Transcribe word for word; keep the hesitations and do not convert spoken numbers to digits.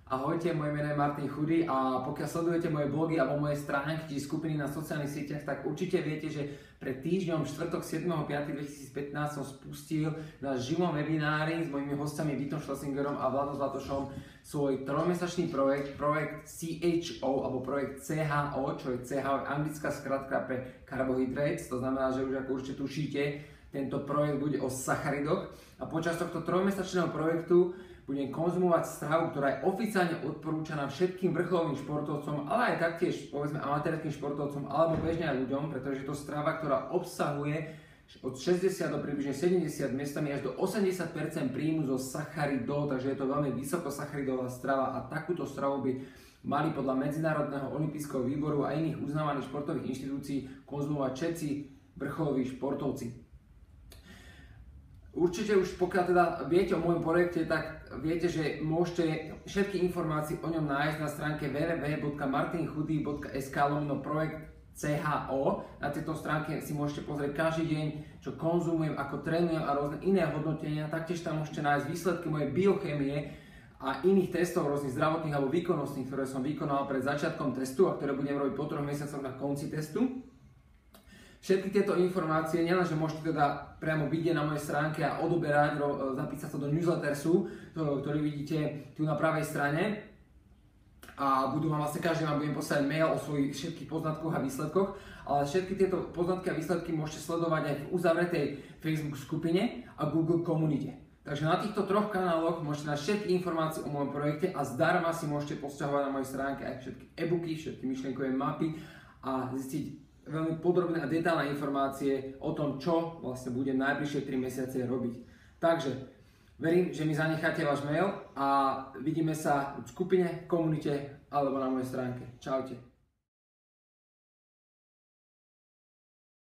Ahojte, moje meno je Martin Chudy a pokiaľ sledujete moje blogy alebo moje stránky či skupiny na sociálnych sieťach, tak určite viete, že pred týždňom štvrtok siedmeho piateho dvetisícpätnásť som spustil na živom webinári s mojimi hostami Vítom Schlesingerom a Vladom Zlatošom svoj trojmesačný projekt, projekt C H O alebo projekt C H O, čo je C H O anglická skratka pre carbohydrates, to znamená, že už ako určite tušíte, tento projekt bude o sacharidoch a počas tohto trojmesačného projektu budem konzumovať stravu, ktorá je oficiálne odporúčaná všetkým vrcholovým športovcom, ale aj taktiež povedzme amatérským športovcom alebo bežne aj ľuďom, pretože je to strava, ktorá obsahuje od šesťdesiat do približne sedemdesiat, miestami až do osemdesiat percent príjmu zo sacharidov, takže je to veľmi vysokosacharidová strava a takúto stravu by mali podľa Medzinárodného olympijského výboru a iných uznávaných športových inštitúcií konzumovať všetci vrcholoví športovci. Určite už pokiaľ teda viete o môjom projekte, tak viete, že môžete všetky informácie o ňom nájsť na stránke w w w bodka martinchudy bodka es ka lomeno projekt C H O. Na tejto stránke si môžete pozrieť každý deň, čo konzumujem, ako trénujem a rôzne iné hodnotenia. Taktiež tam môžete nájsť výsledky mojej biochémie a iných testov rôznych zdravotných alebo výkonnostných, ktoré som vykonal pred začiatkom testu a ktoré budem robiť po troch mesiacoch na konci testu. Všetky tieto informácie nielenže môžete teda priamo vidieť na mojej stránke a odoberať, zapísať sa do newslettersu, ktorý vidíte tu na pravej strane a budú vám vlastne každý vám budem poslať mail o svojich všetkých poznatkoch a výsledkoch, ale všetky tieto poznatky a výsledky môžete sledovať aj v uzavretej Facebook skupine a Google komunite. Takže na týchto troch kanáloch môžete nájsť všetky informácie o môjom projekte a zdarma si môžete posťahovať na mojej stránke aj všetky e-booky, všetky myšlienkové mapy a zistiť veľmi podrobné a detailné informácie o tom, čo vlastne budem najbližšie tri mesiace robiť. Takže verím, že mi zanecháte váš mail a vidíme sa v skupine, komunite alebo na mojej stránke. Čaute.